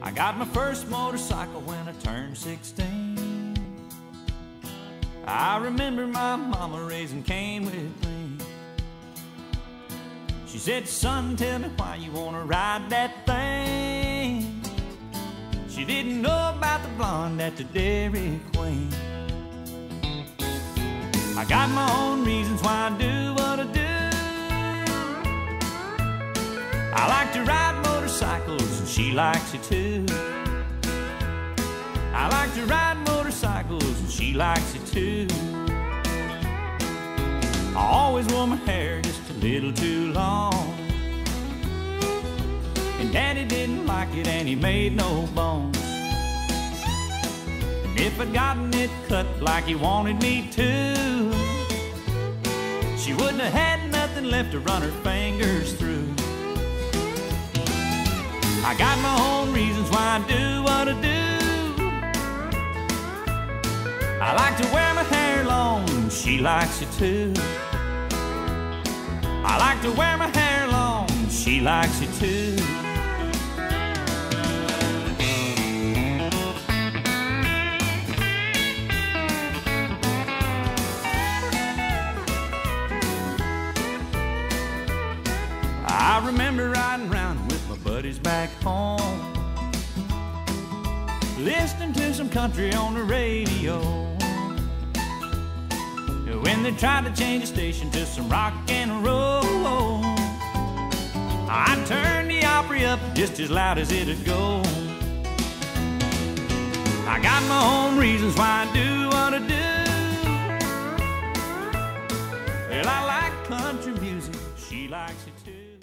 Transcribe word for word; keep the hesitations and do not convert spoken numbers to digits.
I got my first motorcycle when I turned sixteen. I remember my mama raising Cain with me. She said, son, tell me why you wanna ride that thing. She didn't know about the blonde at the Dairy Queen. I got my own reasons why I do what I do. I like to ride motorcycles and she likes it too. I like to ride motorcycles and she likes it too. I always wore my hair just a little too long, and Daddy didn't like it and he made no bones. And if I'd gotten it cut like he wanted me to, she wouldn't have had nothing left to run her fingers through. I got my own reasons why I do what I do. I like to wear my hair long, and she likes it too. I like to wear my hair long, and she likes it too. I remember riding around with my buddies back home, listening to some country on the radio. When they tried to change the station to some rock and roll, I turned the Opry up just as loud as it'd go. I got my own reasons why I do what I do. Well, I like country music, she likes it too.